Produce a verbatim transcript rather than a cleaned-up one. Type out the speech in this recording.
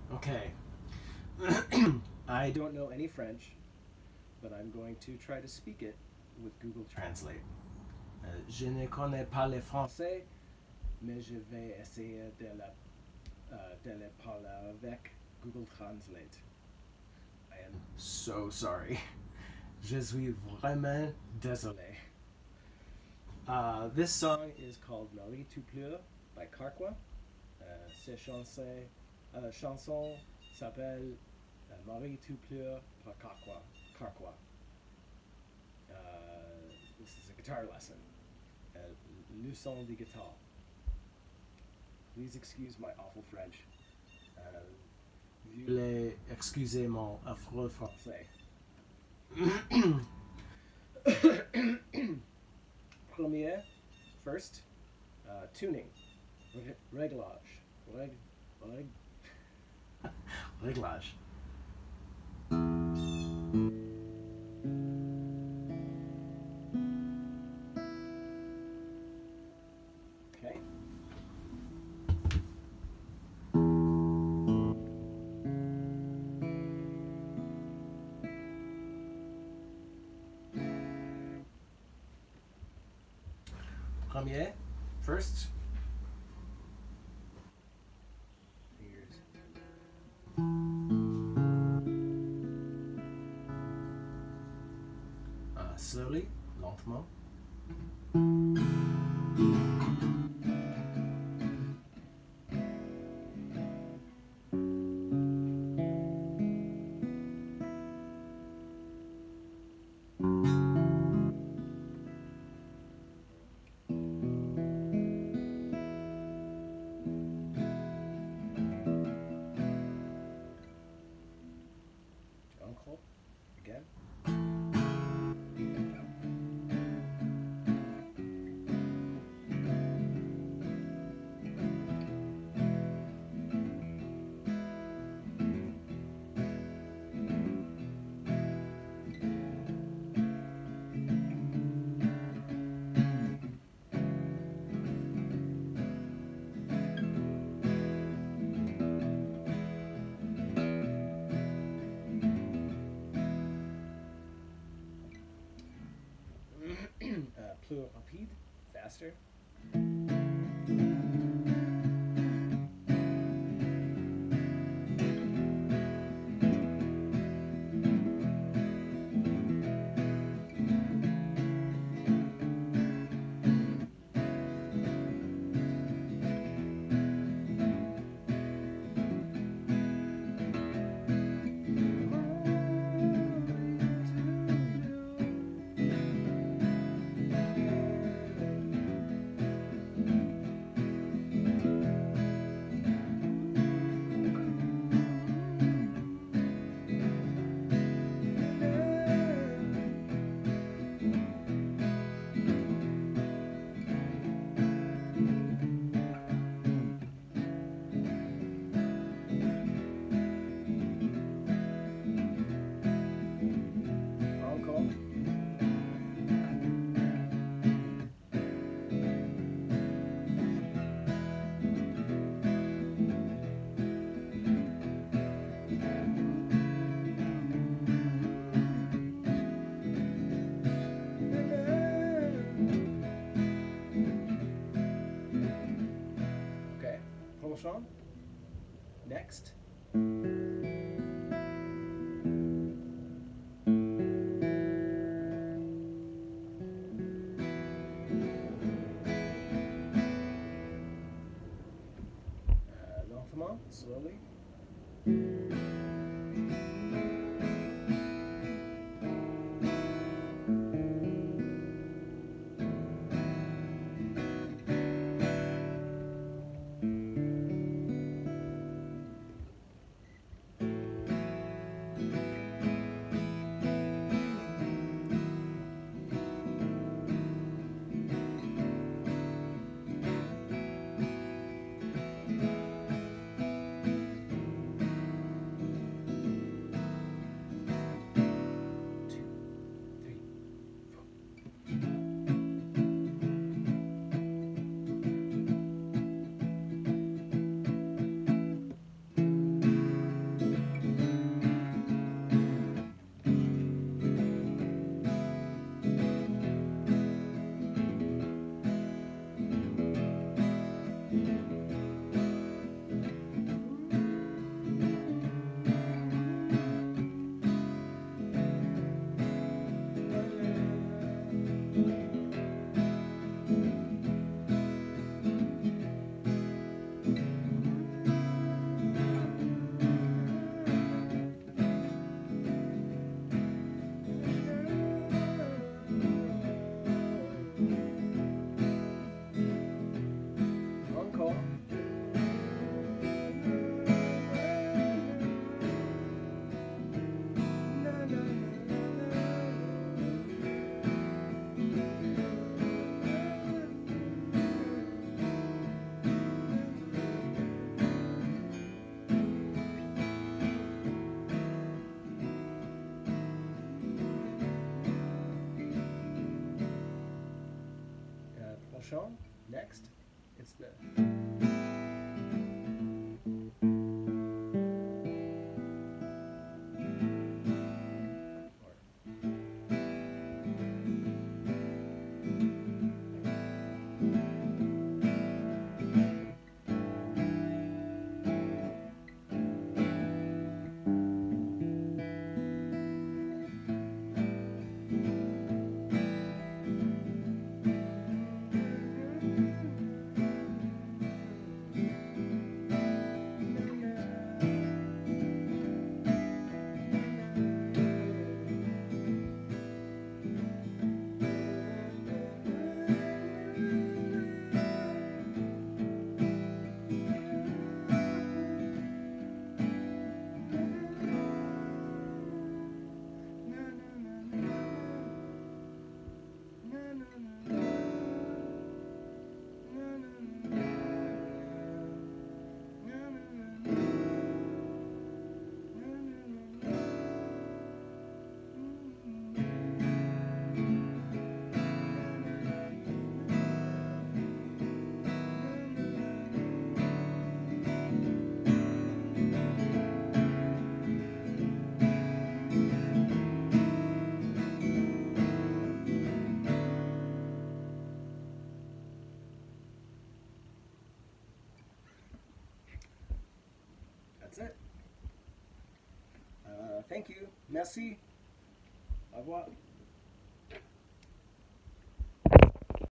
Okay. I don't know any French, but I'm going to try to speak it with Google Translate. Euh, je ne connais pas le français, mais je vais essayer de le, uh, de le parler avec Google Translate. I am so sorry. Je suis vraiment désolé. Uh, this song is called Marie Tu pleures by Carquois. Uh, cette chanson, uh, chanson s'appelle uh, Marie Tu pleures par Carquois. Carquois. Uh, this is a guitar lesson. Uh, leçon de guitare. Please excuse my awful French. Uh, veuillez excuser mon affreux français. Premier, first, uh, tuning, Reg- réglage, reg, reg, réglage. Okay. Premier, first. Fingers. Uh, slowly, lentement. Encore, again. uh, plus rapide, faster. Encore. Okay, prochain. Next. Uh, lentement, slowly. prochain, next, it's the... That's it. Uh, thank you. Merci. Au revoir.